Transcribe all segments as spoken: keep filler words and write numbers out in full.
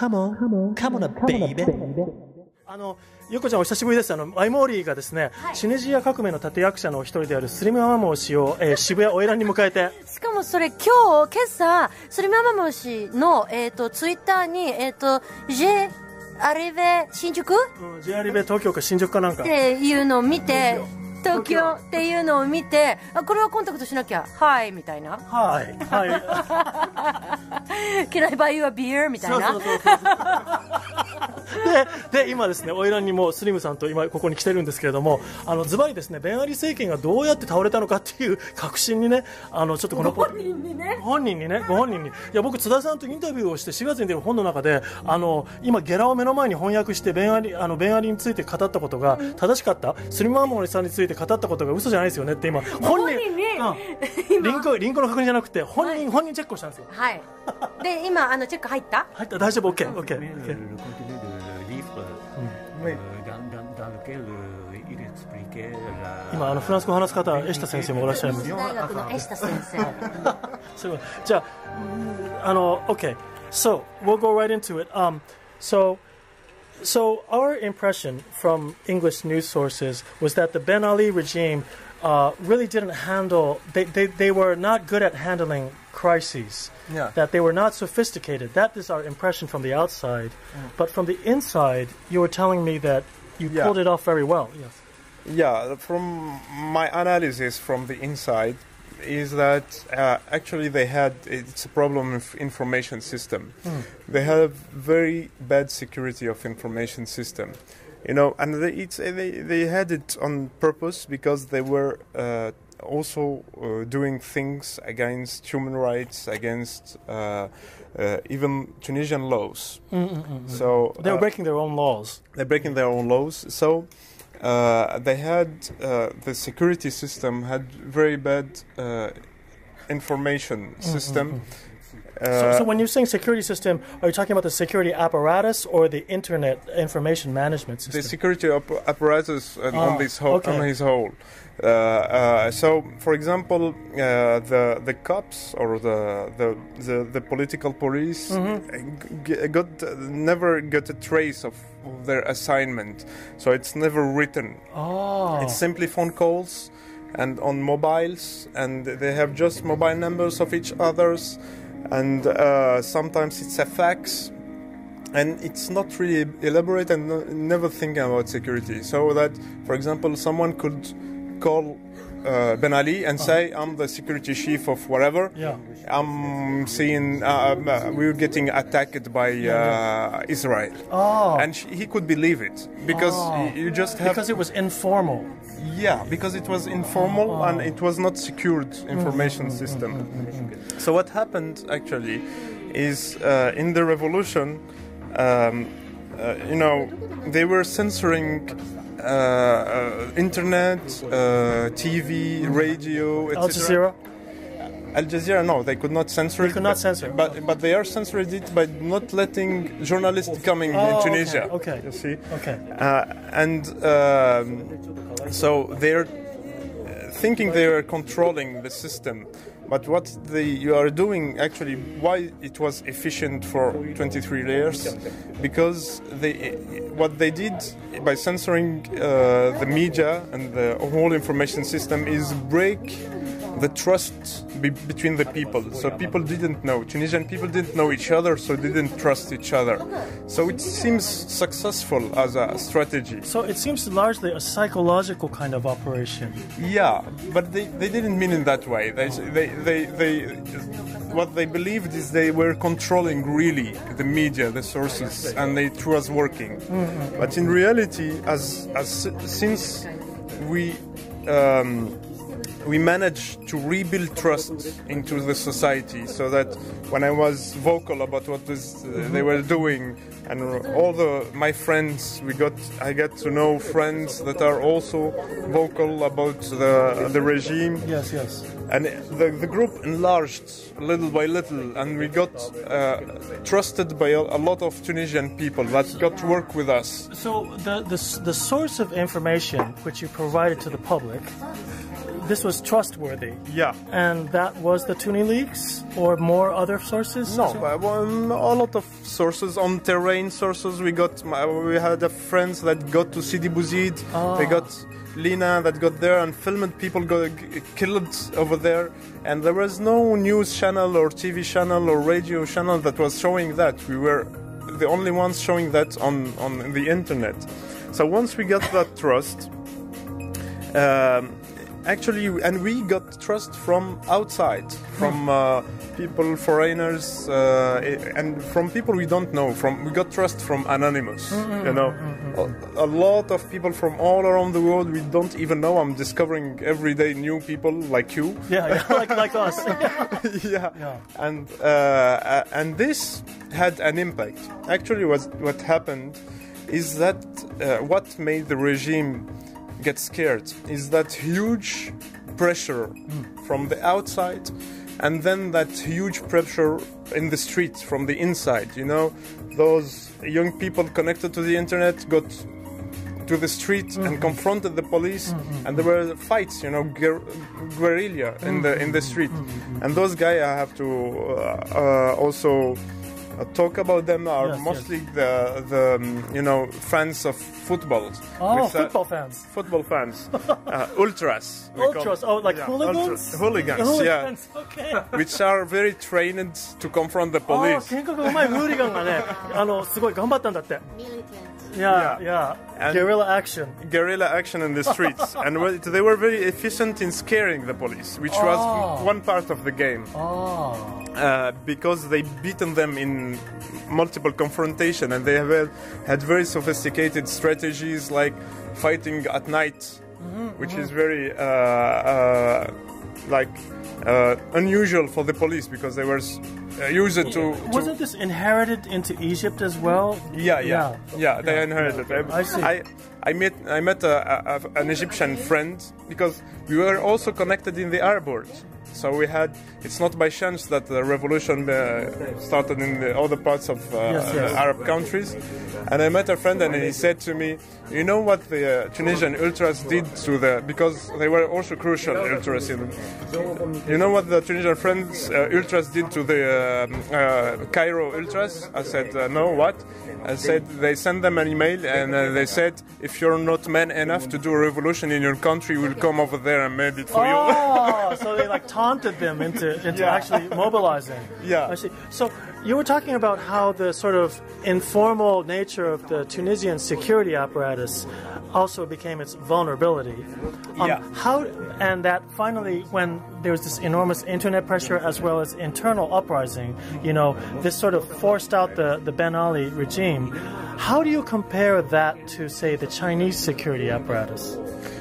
Come on, come on, baby. あの、ゆこちゃんお久しぶりです。あの、アイモーリーがですね、はい、チュニジア革命の立役者の一人であるスリムママモー氏を、えー、渋谷オイランに迎えて。 しかもそれ今日、今朝、スリムママモー氏の、えっ、ー、と、ツイッターに、えっ、ー、と、J アリベ新宿、 うん、J アリベ東京か新宿かなんか。っていうのを見て、東京っていうのを見て、あ、これはコンタクトしなきゃ、はいみたいな。 はい、はい。 Can I buy you a beer? みたいな。そうそうそうそうで、で、今ですね、オイランにもスリムさんと今ここに来てるんですけれども、あの、ズバリですね、ベンアリ政権がどうやって倒れたのかっていう確信にね、あの、ちょっとこのご本人にね。 本人にね、ご本人に。いや、僕、津田さんとインタビューをしてしがつに出る本の中で、あの、今、ゲラを目の前に翻訳して、ベンアリ、あの、ベンアリについて語ったことが正しかった、スリムマモーさんについて語ったことが嘘じゃないですよねって今、 本人に、 うん、リンク、リンクの確認じゃなくて、本人、はい、本人チェックをしたんですよ。 はい。で、今、あの、チェック入った入った、大丈夫、OK、OK。今あのフランス語を話す方はエシタ先生もいらっしゃいます。 大学のエシタ先生。 すごい。じゃあ、あの OK. So we'll go right into it. Um, so so our impression from English news sources was that the Ben Ali regime uh, really didn't handle. They, they they were not good at handling crises. Yeah. That they were not sophisticated. That is our impression from the outside. Mm. But from the inside, you were telling me that you yeah. pulled it off very well. Yes. Yeah, from my analysis from the inside is that uh, actually they had, it's a problem of information system. Mm. They have very bad security of information system. You know, and they, it's, they, they had it on purpose because they were uh, also uh, doing things against human rights, against uh, uh, even Tunisian laws. Mm-mm-mm. So they were uh, breaking their own laws. They're breaking their own laws. So uh, they had uh, the security system had very bad uh, information system. Mm-hmm. Uh, so, so when you're saying security system, are you talking about the security apparatus or the internet information management system? The security ap- apparatus uh, oh, on this whole, okay. on his whole. Uh, uh, so, for example, uh, the the cops or the the the, the political police mm-hmm. g- got uh, never got a trace of their assignment. So it's never written. Oh. It's simply phone calls and on mobiles, and they have just mobile numbers of each others. And uh, sometimes it's a fax, and it's not really elaborate and no, never thinking about security. So that, for example, someone could call uh, Ben Ali and say, I'm the security chief of whatever. Yeah. I'm seeing, uh, uh, we're getting attacked by uh, Israel. Oh. And sh- he could believe it, because oh. you just have... Because it was informal. Yeah, because it was informal oh. and it was not secured information mm-hmm. system. Mm-hmm. So what happened actually is uh, in the revolution, um, uh, you know, they were censoring uh, uh, internet, uh, T V, radio, et cetera. Al Jazeera? Al Jazeera, no, they could not censor they it. They could not censor. But but they are censoring it by not letting journalists coming oh, in Tunisia. Okay. okay. You see. Okay. Uh, and um, so they're thinking they are controlling the system, but what they you are doing actually, why it was efficient for twenty-three years, because they what they did by censoring uh, the media and the whole information system is break the trust be- between the people. So people didn't know. Tunisian people didn't know each other, so they didn't trust each other. So it seems successful as a strategy. So it seems largely a psychological kind of operation. Yeah, but they, they didn't mean it that way. They, they, they, they, what they believed is they were controlling really the media, the sources, and they, it was working. Mm-hmm. But in reality, as, as since we... Um, we managed to rebuild trust into the society, so that when I was vocal about what was, uh, they were doing, and all the my friends, we got I got to know friends that are also vocal about the the regime. Yes, yes. And the the group enlarged little by little, and we got uh, trusted by a, a lot of Tunisian people that got to work with us. So the the the source of information which you provided to the public, this was trustworthy. Yeah. And that was the Tuni leaks or more other sources? No, but, um, a lot of sources on terrain sources. We got we had a friends that got to Sidi Bouzid. Oh. They got Lina that got there and filmed people got g- killed over there. And there was no news channel or T V channel or radio channel that was showing that. We were the only ones showing that on, on the internet. So once we got that trust, um, actually, and we got trust from outside, from uh, people, foreigners, uh, and from people we don't know. From we got trust from Anonymous, mm-hmm, you know, mm-hmm. a, a lot of people from all around the world we don't even know. I'm discovering every day new people like you. Yeah, yeah like like us. yeah. yeah, and uh, and this had an impact. Actually, what what happened is that uh, what made the regime get scared is that huge pressure mm. from the outside, and then that huge pressure in the street from the inside. You know, those young people connected to the internet got to the street mm-hmm. and confronted the police, mm-hmm. and there were fights, you know, guer- guerrilla in the in the street. Mm-hmm. And those guys, I have to uh, uh, also uh, talk about them, are yes, mostly yes. the the um, you know fans of football. Oh, with, uh, football fans. Football fans, uh, ultras. Ultras, oh, like yeah, hooligans? Ultra, hooligans, hooligans, yeah. Okay. Which are very trained to confront the あ police. ー、喧嘩が上手いフーリガンがね、あの、すごい頑張ったんだって。Yeah, yeah. And Guerrilla action. Guerrilla action in the streets. And well, they were very efficient in scaring the police, which Oh. was one part of the game. Oh. Uh, because they beaten them in multiple confrontation, and they have uh, had very sophisticated strategies like fighting at night, Mm-hmm, which mm-hmm. is very uh, uh, like uh, unusual for the police because they were uh, used to, to. Wasn't this inherited into Egypt as well? Yeah, yeah, yeah. yeah they yeah. inherited it. I see. I, I met I met a, a, an Egyptian friend because we were also connected in the Arab world. So we had. It's not by chance that the revolution uh, started in the other parts of uh, yes, yes. the Arab countries. And I met a friend, and he said to me, "You know what the uh, Tunisian ultras did to the because they were also crucial ultras. In, you know what the Tunisian friends uh, ultras did to the uh, uh, Cairo ultras?" I said, uh, "No, what?" I said they sent them an email, and uh, they said, "If you're not man enough to do a revolution in your country, we'll come over there and made it for oh, you." Oh, so they like taunted them into into Yeah. actually mobilizing. Yeah. I see. So you were talking about how the sort of informal nature of the Tunisian security apparatus also became its vulnerability. Um, Yeah. How and that finally, when there was this enormous internet pressure as well as internal uprising, you know, this sort of forced out the the Ben Ali regime. How do you compare that to, say, the Chinese security apparatus?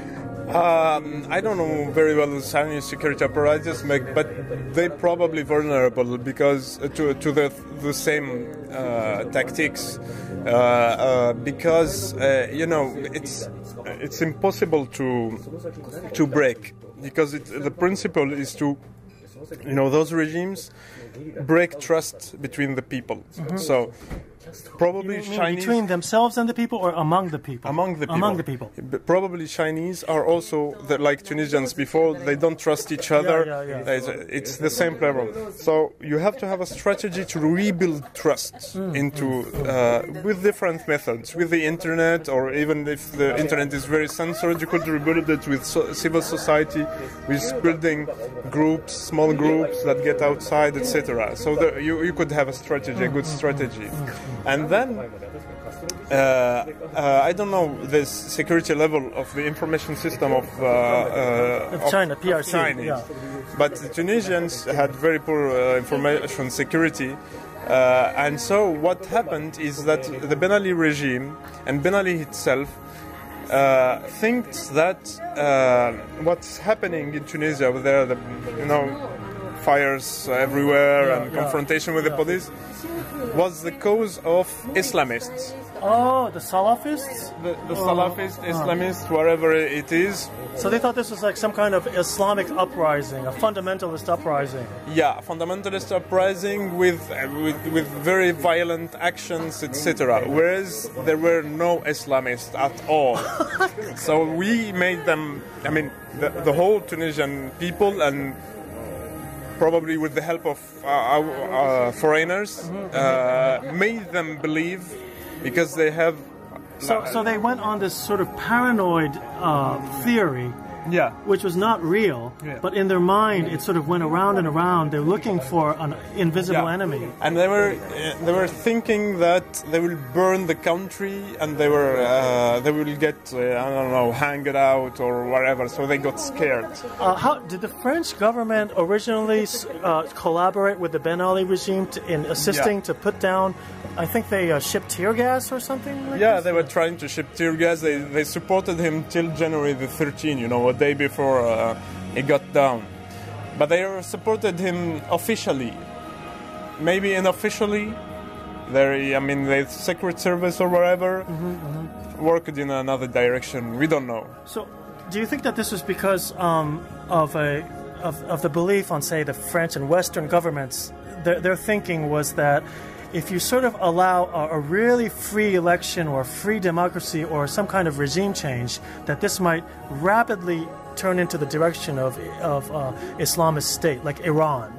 Um, I don't know very well the Chinese security apparatus, but they're probably vulnerable because uh, to to the the same uh, tactics. Uh, uh, because uh, you know it's it's impossible to to break because it, the principle is to you know those regimes break trust between the people. Mm-hmm. So. Probably you mean Chinese between themselves and the people, or among the people? Among the people. Among the people. But probably Chinese are also the, like Tunisians before. They don't trust each other. Yeah, yeah, yeah. It's, it's the same problem. So you have to have a strategy to rebuild trust mm. into uh, with different methods, with the internet, or even if the internet is very censored, you could rebuild it with so, civil society, with building groups, small groups that get outside, et cetera. So the, you you could have a strategy, a good strategy. And then, uh, uh, I don't know the security level of the information system of, uh, uh, of China, P R C. Chinese. Yeah. But the Tunisians had very poor uh, information security. Uh, and so what happened is that the Ben Ali regime and Ben Ali itself uh, thinks that uh, what's happening in Tunisia, with there, the, you know, fires everywhere Yeah, and yeah, confrontation with yeah. the police, was the cause of Islamists. Oh, the Salafists? The, the Salafist, Islamists, whatever it is. So they thought this was like some kind of Islamic uprising, a fundamentalist uprising. Yeah, fundamentalist uprising with uh, with, with very violent actions, et cetera. Whereas there were no Islamists at all. So we made them. I mean, the, the whole Tunisian people, and probably with the help of uh, uh, foreigners, uh, made them believe, because they have. So, so they went on this sort of paranoid uh, theory, yeah, which was not real, yeah. but in their mind it sort of went around and around. They're looking for an invisible yeah. enemy, and they were uh, they were thinking that they will burn the country, and they were uh, they will get uh, I don't know, hanged out or whatever. So they got scared. Uh, how did the French government originally uh, collaborate with the Ben Ali regime to, in assisting yeah. to put down? I think they uh, shipped tear gas or something like Yeah, this? they were trying to ship tear gas. They, they supported him till January the thirteenth, you know, a day before uh, he got down. But they supported him officially. Maybe unofficially. They, I mean, the Secret Service or whatever mm-hmm, mm-hmm. worked in another direction. We don't know. So, do you think that this was because um, of a of, of the belief on, say, the French and Western governments? Their, their thinking was that if you sort of allow a, a really free election or free democracy or some kind of regime change, that this might rapidly turn into the direction of of uh, Islamist state, like Iran.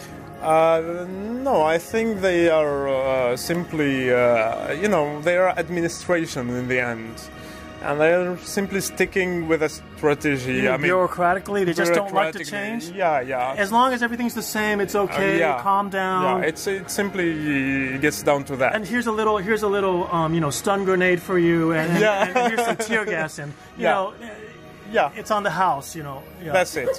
Uh, no, I think they are uh, simply, uh, you know, they are administration in the end. And they are simply sticking with a strategy. Mm, I mean, bureaucratically, they just don't like to change? Yeah, yeah. As long as everything's the same, it's okay, uh, yeah. calm down. Yeah, it's, it simply gets down to that. And here's a little, here's a little, um, you know, stun grenade for you, and, and, yeah. and, and here's some tear gas, and, you yeah. know, yeah. it's on the house, you know. Yeah. That's it.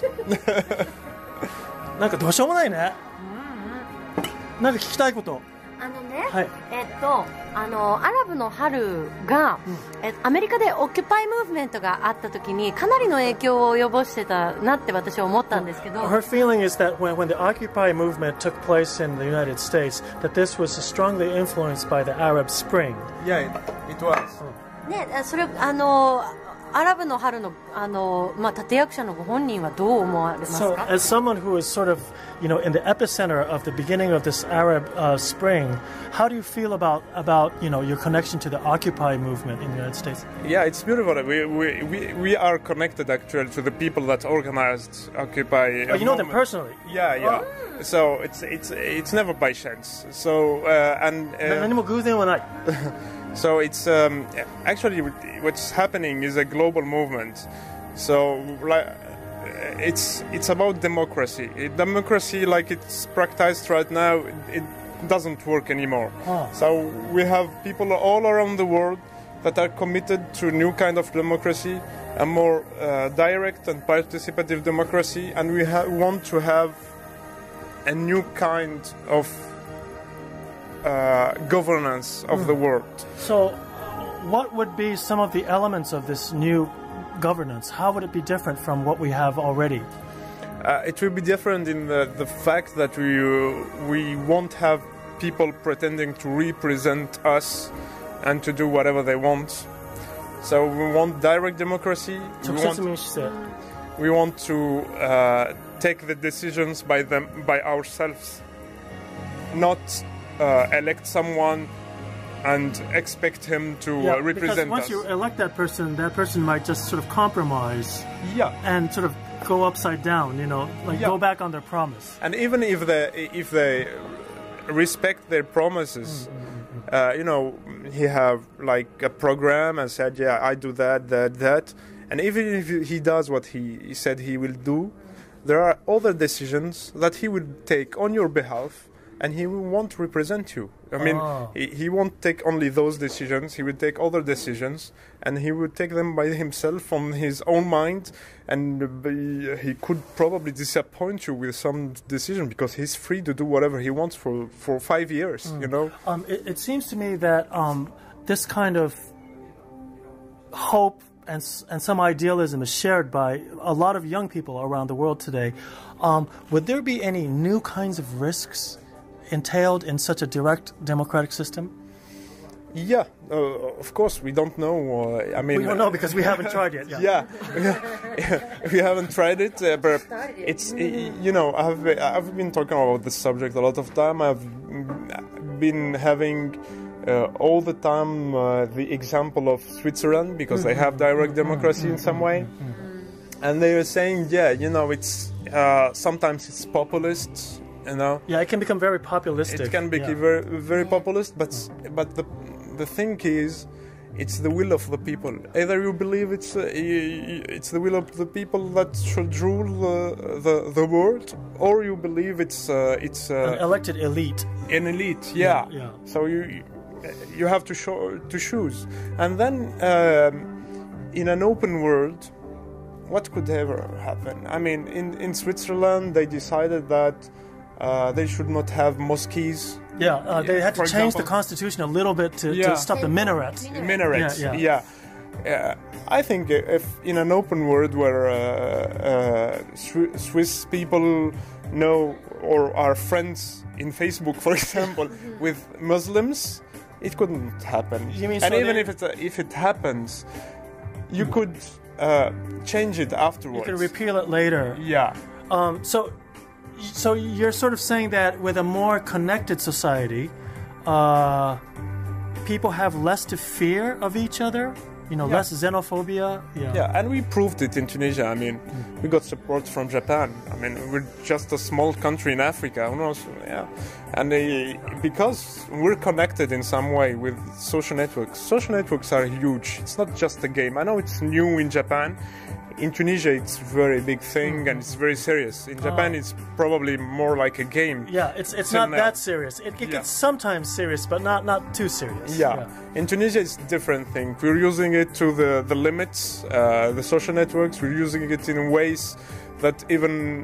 なんかどうしようもないね。なんか聞きたいこと。 あのね、 はい、 えっとあのアラブの春が、うん、えアメリカでオキュパイムーブメントがあった時にかなりの影響を及ぼしてたなって私は思ったんですけど。 Her feeling is that when when the Occupy movement took place in the United States, that this was strongly influenced by the Arab Spring. Yeah, it, it was. ね、それあの。アラブの春のあのまあ立役者のご本人はどう思われますか? So, as someone who is sort of, you know, in the epicenter of the beginning of this Arab uh, Spring, how do you feel about about you know your connection to the Occupy movement in the United States? Yeah, it's beautiful. We we we, we are connected actually to the people that organized Occupy. Oh, you know them personally? Yeah, yeah. Oh. So it's it's it's never by chance. So uh, and. Uh, 何も偶然はない。 So it's um, actually what's happening is a global movement. So like, it's it's about democracy. Democracy, like it's practiced right now, it doesn't work anymore. Oh. So we have people all around the world that are committed to a new kind of democracy, a more uh, direct and participative democracy, and we ha- want to have a new kind of Uh, governance of mm. the world. So, what would be some of the elements of this new governance? How would it be different from what we have already? Uh, it will be different in the, the fact that we uh, we won't have people pretending to represent us and to do whatever they want. So we want direct democracy. We want, we want to uh, take the decisions by them by ourselves, not Uh, elect someone and expect him to yeah, uh, represent because once us. you elect that person, that person might just sort of compromise yeah. and sort of go upside down, you know, like yeah. go back on their promise. And even if they if they respect their promises, mm-hmm. uh, you know, he have like a program and said, yeah, I do that, that, that, and even if he does what he, he said he will do, there are other decisions that he will take on your behalf. And he won't represent you. I mean, oh. he, he won't take only those decisions. He will take other decisions, and he will take them by himself from his own mind. And be, he could probably disappoint you with some decision because he's free to do whatever he wants for, for five years. Mm. You know. Um, it, it seems to me that um, this kind of hope and and some idealism is shared by a lot of young people around the world today. Um, would there be any new kinds of risks entailed in such a direct democratic system? Yeah, uh, of course, we don't know. Uh, I mean, we don't know because we haven't tried yet. Yeah, yeah. we haven't tried it, uh, but it's, you know, I've I've been talking about this subject a lot of time. I've been having uh, all the time uh, the example of Switzerland because they have direct democracy in some way, and they were saying, yeah, you know, it's uh, sometimes it's populist. You know, yeah, it can become very populistic. It can become yeah. very, very populist, but but the the thing is, it's the will of the people. Either you believe it's uh, it's the will of the people that should rule the the, the world, or you believe it's uh, it's uh, an elected elite. An elite, yeah. yeah, yeah. So you you have to show, to choose, and then um, in an open world, what could ever happen? I mean, in in Switzerland, they decided that. Uh, they should not have mosques. Yeah, uh, they had to For change example, the constitution a little bit to, yeah. to stop the minarets. Minarets, yeah. yeah. yeah. Uh, I think if in an open world where uh, uh, Swiss people know or are friends in Facebook, for example, with Muslims, it couldn't happen. You mean and so even they, if it uh, if it happens, you could uh, change it afterwards. You can repeal it later. Yeah. Um, so. So you're sort of saying that with a more connected society, uh, people have less to fear of each other, you know, yeah. less xenophobia. Yeah. yeah, and we proved it in Tunisia. I mean, we got support from Japan. I mean, we're just a small country in Africa. Who knows? Yeah, and they, because we're connected in some way with social networks. Social networks are huge. It's not just a game. I know it's new in Japan. In Tunisia, it's a very big thing and it's very serious. In Japan, oh. it's probably more like a game. Yeah, it's it's Till not now. that serious. It, it Yeah. gets sometimes serious, but not, not too serious. Yeah. yeah. In Tunisia, it's a different thing. We're using it to the, the limits, uh, the social networks. We're using it in ways that even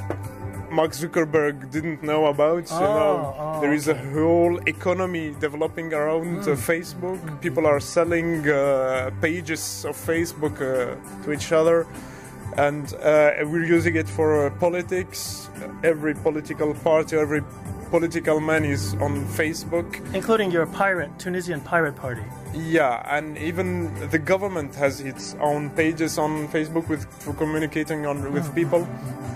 Mark Zuckerberg didn't know about. Oh, you know, oh, there is a whole economy developing around mm. uh, Facebook. Mm. People are selling uh, pages of Facebook uh, to each other, and uh, we're using it for uh, politics. Every political party, every political man is on Facebook, including your pirate Tunisian pirate party. Yeah, and even the government has its own pages on Facebook with for communicating on with people.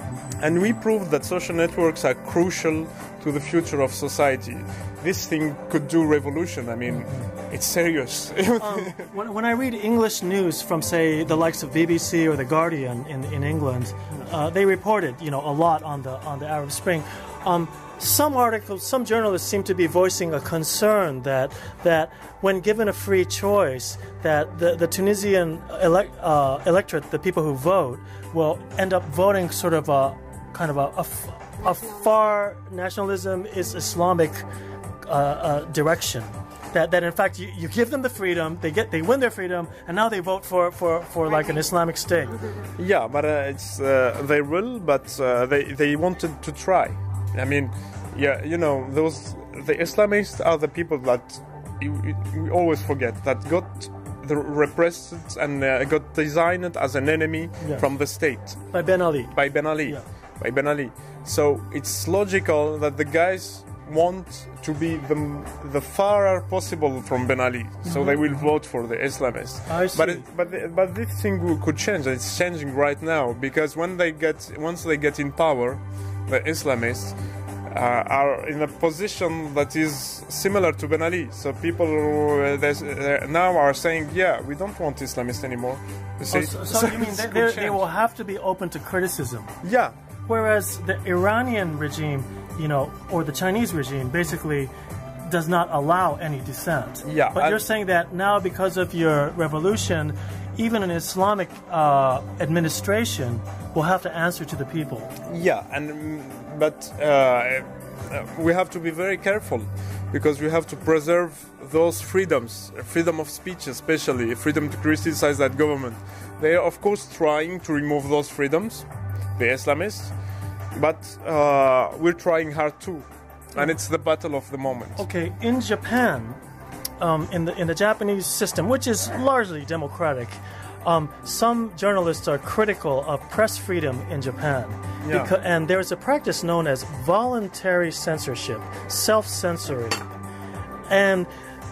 And we proved that social networks are crucial to the future of society. This thing could do revolution. I mean, it's serious. um, when, when I read English news from, say, the likes of B B C or The Guardian in, in England, uh, they reported, you know, a lot on the on the Arab Spring. Um, some articles, some journalists seem to be voicing a concern that that when given a free choice, that the, the Tunisian elect, uh, electorate, the people who vote, will end up voting sort of a kind of a, a, a far nationalism is Islamic uh, uh, direction. That, that in fact you, you give them the freedom, they get they win their freedom, and now they vote for, for, for like an Islamic state. Yeah, but uh, it's uh, they will, but uh, they they wanted to try. I mean, yeah, you know, those the Islamists are the people that you, you always forget that got the repressed and uh, got designed as an enemy yeah. from the state by Ben Ali. By Ben Ali. Yeah. By Ben Ali. So it's logical that the guys want to be the the far possible from Ben Ali, so mm-hmm. they will vote for the Islamists. I see. But it, but the, but this thing could change. It's changing right now because when they get once they get in power, the Islamists uh, are in a position that is similar to Ben Ali. So people uh, uh, now are saying, yeah, we don't want Islamists anymore. You see? Oh, so, so you mean they, they will have to be open to criticism? Yeah. Whereas the Iranian regime, you know, or the Chinese regime, basically does not allow any dissent. Yeah. But you're saying that now, because of your revolution, even an Islamic uh, administration will have to answer to the people. Yeah, and but uh, we have to be very careful because we have to preserve those freedoms, freedom of speech especially, freedom to criticize that government. They are, of course, trying to remove those freedoms, the Islamists, but uh, we're trying hard too, and it's the battle of the moment. Okay, in Japan, um, in the in the Japanese system, which is largely democratic, um, some journalists are critical of press freedom in Japan, yeah. because, and there is a practice known as voluntary censorship, self-censoring, and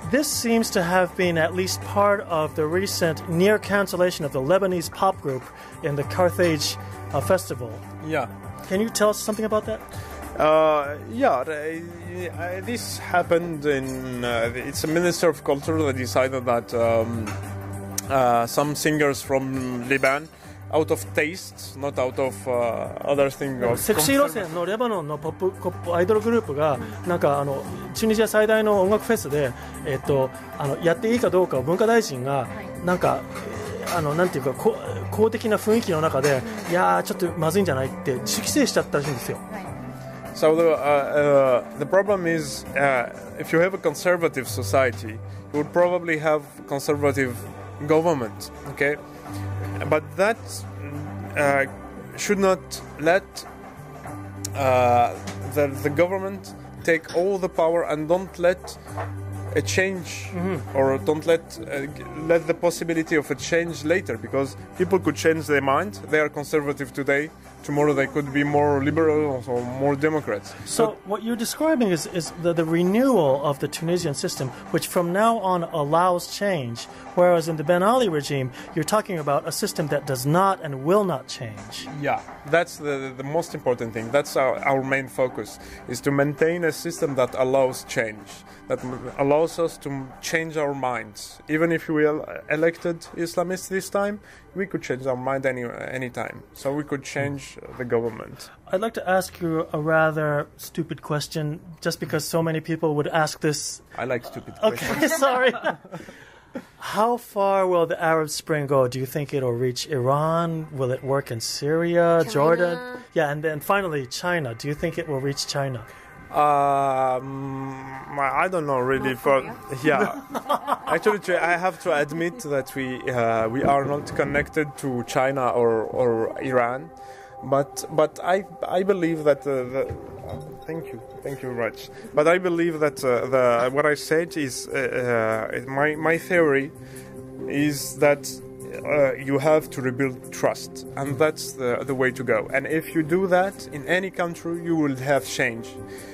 this seems to have been at least part of the recent near cancellation of the Lebanese pop group in the Carthage uh, festival. Yeah. Can you tell us something about that? Uh, yeah, uh, this happened in. Uh, it's a minister of culture that decided that um, uh, some singers from Lebanon, out of taste, not out of uh, other things. セクシー路線のレバノンのポップコップアイドルグループがなんかあのチュニジア最大の音楽フェスで、えっと、あのやっていいかどうかを文化大臣がなんかあのなんていうかこ公的な雰囲気の中でいやーちょっとまずいんじゃないって自規制しちゃったらしいんですよ。 So the, uh, uh, the problem is, uh, if you have a conservative society, you would probably have conservative government, okay? But that uh, should not let uh, the, the government take all the power and don't let a change mm-hmm. or don't let uh, let the possibility of a change later, because people could change their mind. They are conservative today. Tomorrow they could be more liberal or more Democrats. So but what you're describing is, is the, the renewal of the Tunisian system, which from now on allows change, whereas in the Ben Ali regime, you're talking about a system that does not and will not change. Yeah, that's the, the most important thing. That's our, our main focus, is to maintain a system that allows change, that allows us to change our minds. Even if we are elected Islamists this time, we could change our mind any any time. So we could change the government. I'd like to ask you a rather stupid question, just because so many people would ask this. I like stupid questions. Okay, sorry. How far will the Arab Spring go? Do you think it'll reach Iran? Will it work in Syria, China. Jordan? Yeah, and then finally China. Do you think it will reach China? Um, I don't know really. For yeah, actually, I have to admit that we uh, we are not connected to China or, or Iran, but but I I believe that uh, the uh, thank you thank you Raj. But I believe that uh, the what I said is uh, uh, my my theory is that. Uh, you have to rebuild trust, and that's the, the way to go. And if you do that in any country, you will have change.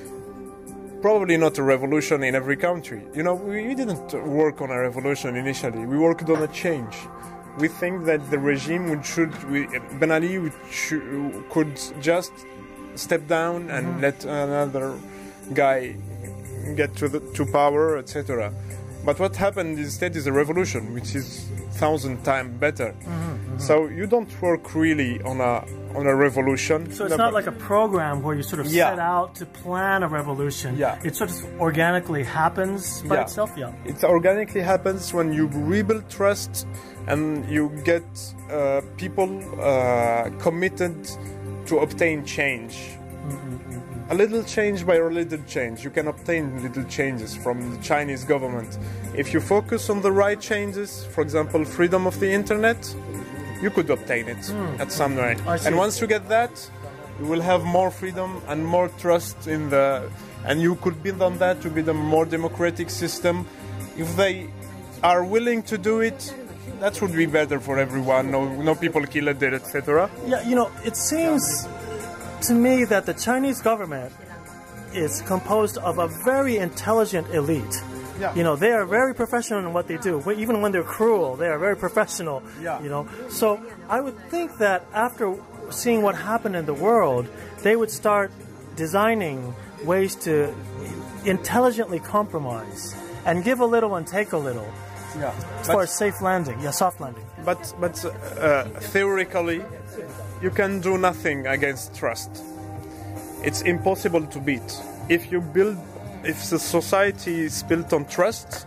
Probably not a revolution in every country. You know, we didn't work on a revolution initially. We worked on a change. We think that the regime would should we, Ben Ali would, should, could just step down and mm-hmm. let another guy get to the, to power, et cetera. But what happened instead is a revolution, which is thousand times better. Mm-hmm, mm-hmm. So you don't work really on a on a revolution. So it's no, not like a program where you sort of yeah. set out to plan a revolution. Yeah. It sort of organically happens by yeah. itself. Yeah. It organically happens when you rebuild trust and you get uh, people uh, committed to obtain change. Mm-hmm. A little change by a little change. You can obtain little changes from the Chinese government. If you focus on the right changes, for example, freedom of the internet, you could obtain it mm. at some rate. And once you get that, you will have more freedom and more trust in the... And you could build on that to build a more democratic system. If they are willing to do it, that would be better for everyone. No, no people kill it, et cetera. Yeah, you know, it seems... to me that the Chinese government is composed of a very intelligent elite. Yeah. You know, they are very professional in what they do. Even when they're cruel, they are very professional. Yeah. You know, so I would think that after seeing what happened in the world, they would start designing ways to intelligently compromise and give a little and take a little. Yeah. As far as safe landing, yeah, soft landing. But but uh, theoretically, you can do nothing against trust. It's impossible to beat. If you build, if the society is built on trust,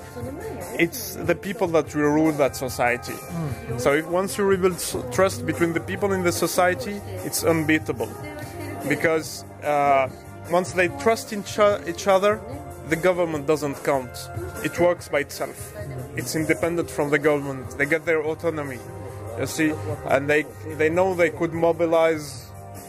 it's the people that will rule that society. Mm. So if once you rebuild trust between the people in the society, it's unbeatable. Because uh, once they trust in each other, the government doesn't count. It works by itself. It's independent from the government. They get their autonomy. You see, and they they know they could mobilize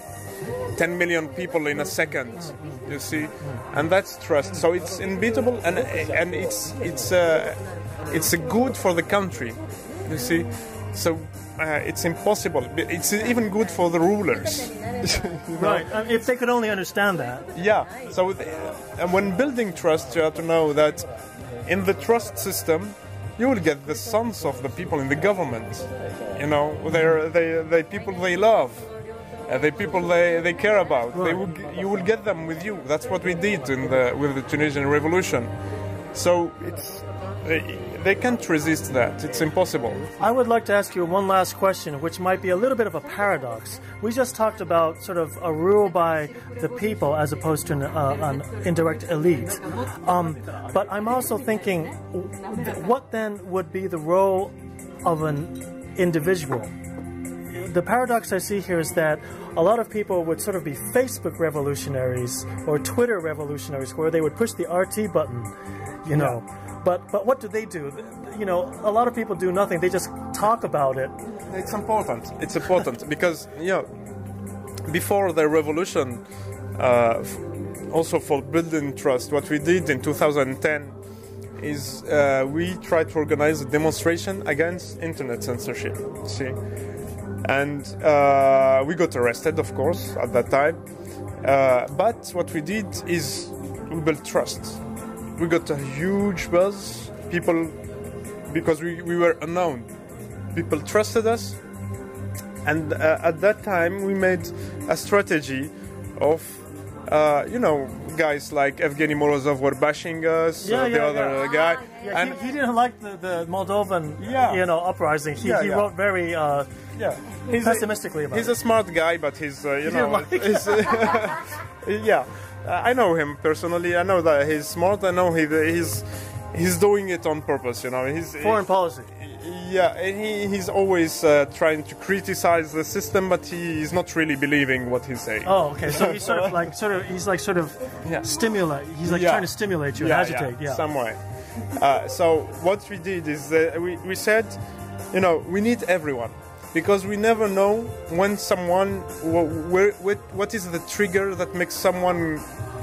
ten million people in a second. You see, and that's trust. So it's unbeatable, and and it's it's uh, it's a good for the country. You see, so uh, it's impossible. It's even good for the rulers. You know? Right. Um, if they could only understand that. Yeah. So uh, and when building trust, you have to know that In the trust system, you will get the sons of the people in the government. You know, they're they they people they love, uh, the people they, they care about. Right. They will, you will get them with you. That's what we did in the with the Tunisian revolution. So it's they, they can't resist that. It's impossible. I would like to ask you one last question, which might be a little bit of a paradox. We just talked about sort of a rule by the people as opposed to an, uh, an indirect elite. Um, but I'm also thinking, what then would be the role of an individual? The paradox I see here is that a lot of people would sort of be Facebook revolutionaries or Twitter revolutionaries, where they would push the R T button, you know. Yeah. But but what do they do? You know, a lot of people do nothing. They just talk about it. It's important. It's important because, you know, before the revolution, uh, also for building trust, what we did in two thousand ten is uh, we tried to organize a demonstration against internet censorship. See, and uh, we got arrested, of course, at that time. Uh, but what we did is we built trust. We got a huge buzz. People, because we, we were unknown, people trusted us. And uh, at that time, we made a strategy of, uh, you know, guys like Evgeny Morozov were bashing us, yeah, uh, yeah, the other yeah. guy. Yeah, and he, he didn't like the, the Moldovan, yeah. you know, uprising. He, yeah, he yeah. wrote very uh, yeah. he's pessimistically a, about he's it. He's a smart guy, but he's, uh, you he know, like he's, uh, yeah. Uh, I know him personally. I know that he's smart. I know he, he's he's doing it on purpose. You know, he's foreign policy. Yeah, and he, he's always uh, trying to criticize the system, but he is not really believing what he's saying. Oh, okay. So he's sort of like sort of he's like sort of yeah. stimulate. He's like yeah. trying to stimulate you, yeah, and agitate. Yeah, yeah, some way. Uh, so what we did is uh, we we said, you know, we need everyone. Because we never know when someone, where, where, what is the trigger that makes someone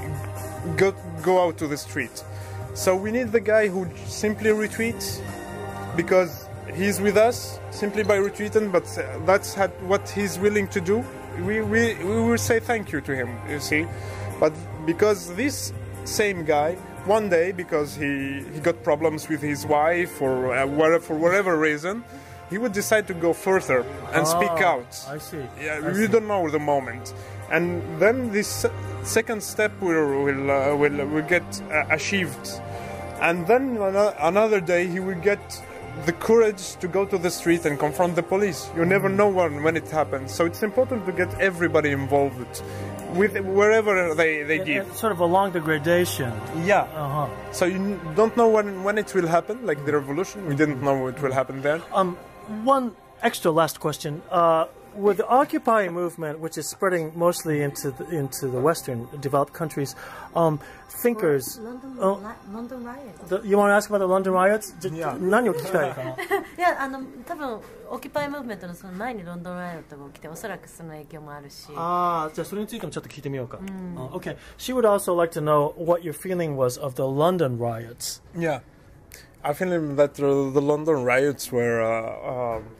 go, go out to the street. So we need the guy who simply retweets because he's with us simply by retweeting, but that's what he's willing to do. We, we, we will say thank you to him, you see. But because this same guy, one day, because he, he got problems with his wife or uh, whatever, for whatever reason, he would decide to go further and oh, speak out. I see. Yeah, I we see. don't know the moment, and then this second step will will uh, will, will get uh, achieved, and then another day he will get the courage to go to the street and confront the police. You never know when when it happens, so it's important to get everybody involved with wherever they they it, give. It's sort of along the gradation. Yeah. Uh-huh. So you don't know when when it will happen, like the revolution. We didn't know it will happen then. Um. One extra last question. Uh, with the Occupy movement, which is spreading mostly into the, into the Western developed countries, um, thinkers... London, uh, London riots. The, you want to ask about the London riots? Yeah. 何を聞きたいかな？ いや、あの、多分、オキパイムーブメントのその前にロンドンライオットが起きて、おそらくその影響もあるし。 ああ、じゃあそれについてもちょっと聞いてみようか。Uh, okay. She would also like to know what your feeling was of the London riots. Yeah. I feel that uh, the London riots were uh, uh,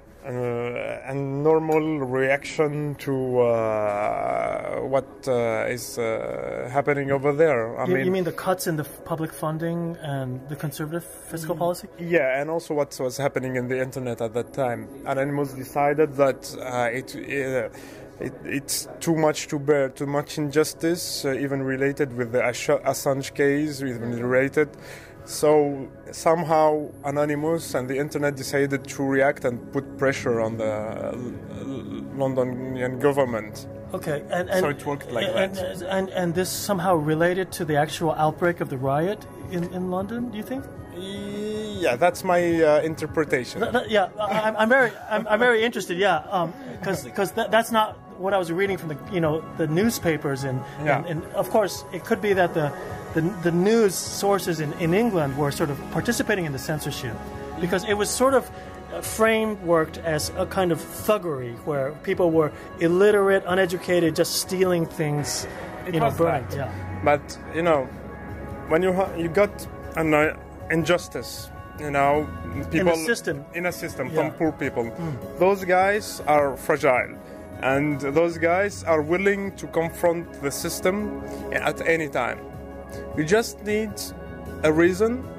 uh, a normal reaction to uh, what uh, is uh, happening over there. I you, mean, you mean the cuts in the f- public funding and the conservative fiscal policy? Yeah, and also what was happening in the internet at that time. Anonymous decided that uh, it. Uh, It, it's too much to bear, too much injustice, uh, even related with the Assange case, even related. So somehow Anonymous and the internet decided to react and put pressure on the uh, Londonian government. Okay, and, and so it worked like and, that. And, and and this somehow related to the actual outbreak of the riot in, in London? Do you think? Yeah, that's my uh, interpretation. Th- th- yeah, I, I'm very, I'm, I'm very interested. Yeah, because um, because th- that's not what I was reading from the, you know, the newspapers, and, yeah. and, and of course it could be that the the, the news sources in, in England were sort of participating in the censorship, because it was sort of frameworked as a kind of thuggery where people were illiterate, uneducated, just stealing things, it you know, was burning. that. Yeah. But you know, when you ha- you got an uh, injustice, you know, people in a system, in a system yeah. from poor people, mm. those guys are fragile, and those guys are willing to confront the system at any time. You just need a reason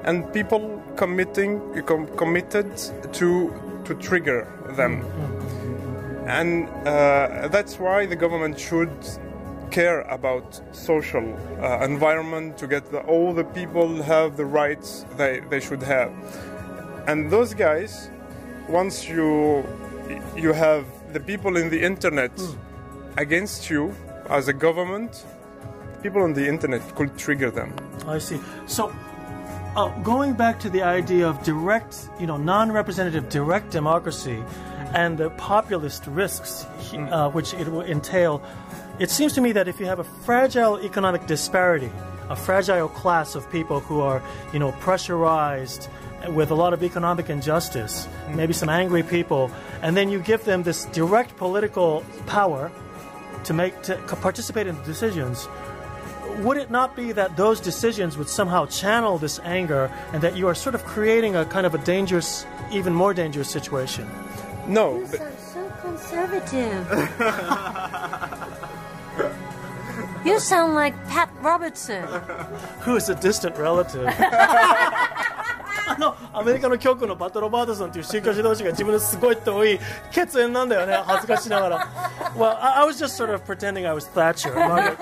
and people committing com- committed to to trigger them. And uh, that's why the government should care about social uh, environment to get the, all the people have the rights they, they should have. And those guys, once you you have the people in the internet mm. against you as a government, people on the internet could trigger them. I see. So, uh, going back to the idea of direct, you know, non-representative direct democracy mm. and the populist risks mm. uh, which it will entail, it seems to me that if you have a fragile economic disparity, a fragile class of people who are, you know, pressurized with a lot of economic injustice, mm. maybe some angry people, and then you give them this direct political power to make to participate in decisions, would it not be that those decisions would somehow channel this anger and that you are sort of creating a kind of a dangerous, even more dangerous situation? No. You sound so conservative. You sound like Pat Robertson. Who is a distant relative. あのアメリカの極右のパット・ロバートソンという宗教指導者が自分ですごい遠い血縁なんだよね、恥ずかしながら。Well, I, I was just sort of pretending I was Thatcher.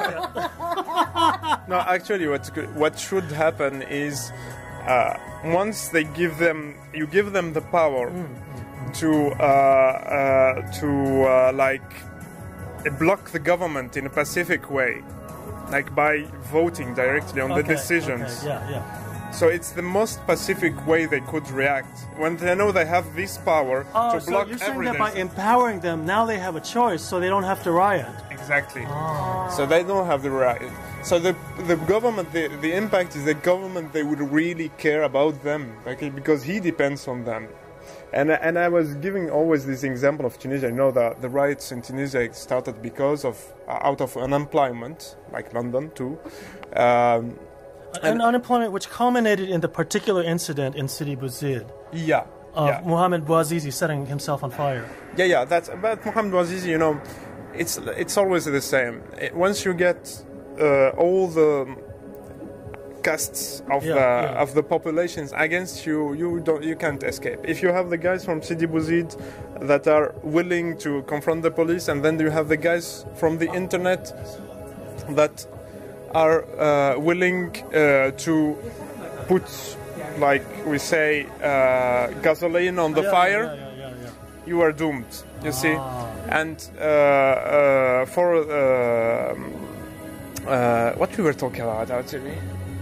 No, actually, what what should happen is uh, once they give them, you give them the power mm, mm, to uh, uh, to uh, like block the government in a pacific way, like by voting directly on okay, the decisions. Okay, yeah, yeah. So it's the most pacific way they could react when they know they have this power oh, to block so you're saying everything. That by empowering them, now they have a choice, so they don't have to riot. Exactly. Oh. So they don't have the riot. So the the government, the, the impact is the government. They would really care about them, okay, because he depends on them. And and I was giving always this example of Tunisia. You know, the the riots in Tunisia started because of uh, out of unemployment, like London too. Um, And, and unemployment, which culminated in the particular incident in Sidi Bouzid. Yeah. Of yeah. Mohamed Bouazizi setting himself on fire. Yeah, yeah. That's about Mohamed Bouazizi. You know, it's it's always the same. It, once you get uh, all the castes of yeah, the yeah. of the populations against you, you don't you can't escape. If you have the guys from Sidi Bouzid that are willing to confront the police, and then you have the guys from the internet that are uh, willing uh, to put, like we say, uh, gasoline on the yeah, fire, yeah, yeah, yeah, yeah. you are doomed, you ah. see. And uh, uh, for uh, uh, what we were talking about, actually.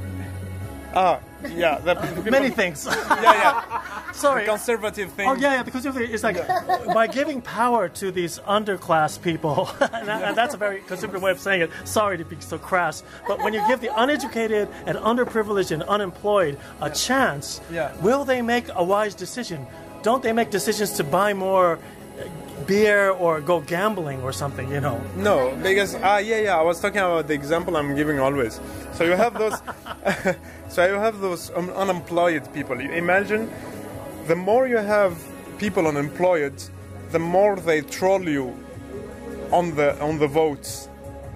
Ah, yeah. The, the Many things. Yeah, yeah. Sorry. The conservative thing. Oh, yeah, yeah, because it's like by giving power to these underclass people, and, that, and that's a very conservative way of saying it, sorry to be so crass, but when you give the uneducated and underprivileged and unemployed a chance, yeah. will they make a wise decision? Don't they make decisions to buy more beer or go gambling or something, you know? No, because, ah, yeah, yeah, I was talking about the example I'm giving always. So you have those, so you have those um, unemployed people. You imagine, the more you have people unemployed, the more they troll you on the on the votes.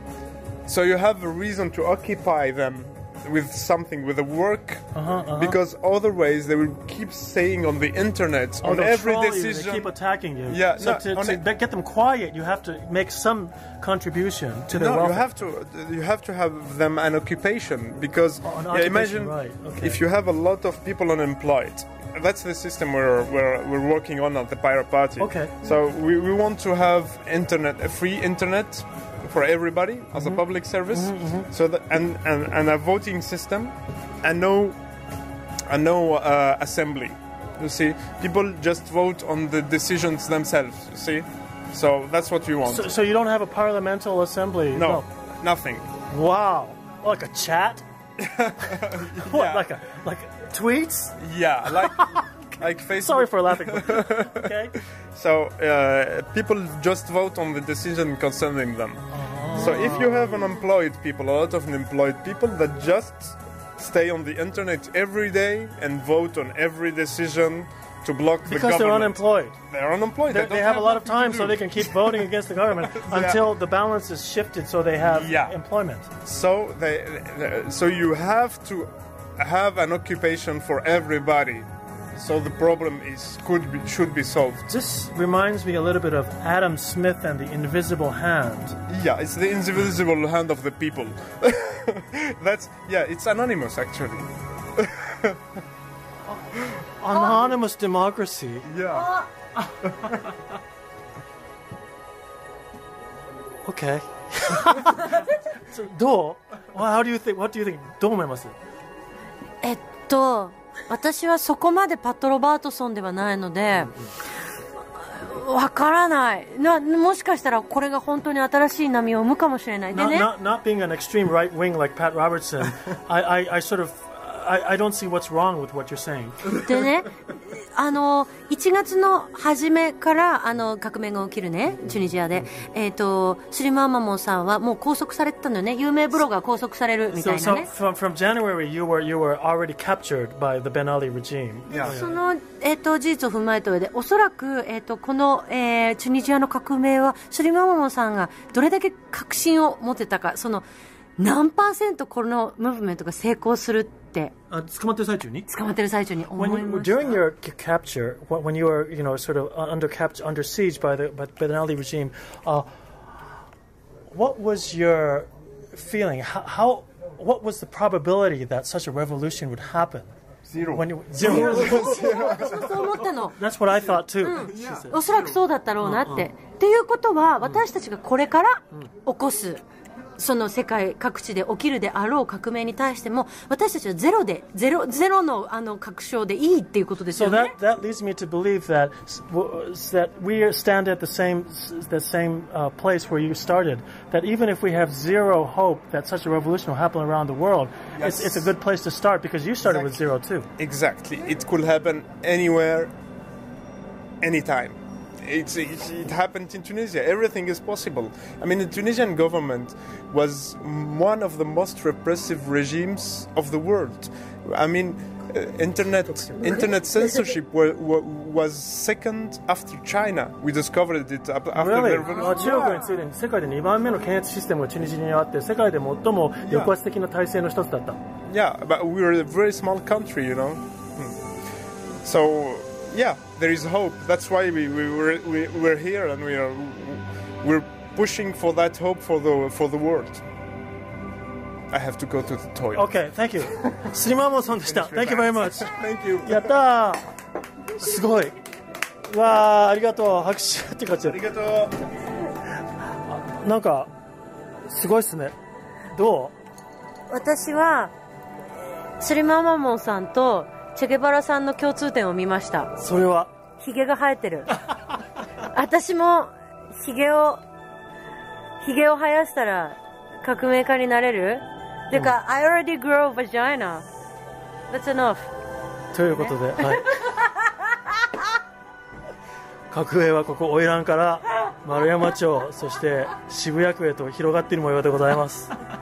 So you have a reason to occupy them with something, with a work, uh-huh, uh-huh. because otherwise they will keep saying on the internet, oh, on every troll decision. You, they keep attacking you. Yeah, so no, to, to get them quiet, you have to make some contribution to their no, welfare. you have to. You have to have them an occupation because oh, an yeah, occupation, imagine right. Okay. if you have a lot of people unemployed. That's the system we're, we're, we're working on at the Pirate Party. Okay. So we, we want to have internet, a free internet for everybody as mm-hmm. a public service. Mm-hmm, mm-hmm. So that, and, and, and a voting system and no, and no uh, assembly. You see, people just vote on the decisions themselves. You see, so that's what we want. So, so you don't have a parliamental assembly? No, no. nothing. Wow, like a chat? What, Yeah. like a like tweets? Yeah, like like Facebook. Sorry for laughing. Okay. So uh, people just vote on the decision concerning them. Oh. So if you have unemployed people, a lot of unemployed people that just stay on the internet every day and vote on every decision to block the because government. they're unemployed. They're unemployed. They're, They, they don't have a lot of nothing to time, do. so they can keep voting against the government until the balance is shifted, so they have Yeah. employment. So they, they- so you have to have an occupation for everybody. So the problem is could be, should be solved. This reminds me a little bit of Adam Smith and the Invisible Hand. Yeah, it's the invisible hand of the people. That's yeah, it's anonymous actually. Anonymous democracy. Yeah. Okay. So, どう How do you think? What do you think? どう思います？ えっと私はそこまでパット・ロバートソンではないのでわからないな。もしかしたらこれが本当に新しい波を生むかもしれないで Not, ね not, not being an extreme right wing like Pat Robertson, I, I, I sort of I, I don't see what's wrong with what you're saying. でね、あのいちがつの初めからあの革命が起きるね、チュニジアで、えっとスリム・アマモンさんはもう拘束されてたのよね。有名ブロガー拘束されるみた So, いな so ね。 from, from January, you were you were already captured by the Ben Ali regime. Yeah. その、えっと事実を踏まえた上で、おそらく、えっとこの、えー、チュニジアの革命はスリム・アマモンさんがどれだけ確信を持ってたか、その何パーセントこのムーブメントが成功するってあ、捕まってる最中に？ 捕まってる最中に思 When い you, ました。 during your c- capture, when when you were, you know, sort of under capture, under siege by the by the Ben Ali regime, uh, what was your feeling? How, how, what was the probability that such a revolution would happen? Zero. When you, zero. そう思ったの。 That's what I thought too. She said. おそらくそうだったろうなって。っていうことは、私たちがこれから起こす、その世界各地で起きるであろう革命に対しても、私たちはゼロで、ゼロ、ゼロのあの確証でいいっていうことです So よね。 that that leads me to believe that that we stand at the same the same uh, place where you started. That even if we have zero hope that such a revolution will happen around the world, Yes. it's, it's a good place to start because you started with zero too. Exactly. It could happen anywhere, anytime. It's, it's, it happened in Tunisia. Everything is possible. I mean, the Tunisian government was one of the most repressive regimes of the world. I mean, uh, internet internet censorship wa, wa, was second after China. We discovered it after Really? the あ revolution. 中国について世界でにばんめの検閲システムがチュニジアにあって世界で最も抑圧的な体制の一つだった。 Yeah, but we were a very small country, you know. Hmm. So yeah, there is hope. That's why we we were we, we're here and we are we're pushing for that hope for the for the world. I have to go to the toilet. Okay, thank you. スリマーモンさんでした。Thank you very much. Thank you. やったー。すごい。わー、ありがとう。拍手って感じで。 Arigato. なんかすごいっすね。ど私はスリム・アマモンさんとチェゲバラさんの共通点を見ました。 う？それは。 ヒゲが生えてる。私もヒゲをヒゲを生やしたら革命家になれる？てか、I already grow vagina. That's enough. ということで、はい。革命はここ花魁から丸山町、そして渋谷区へと広がっている模様でございます。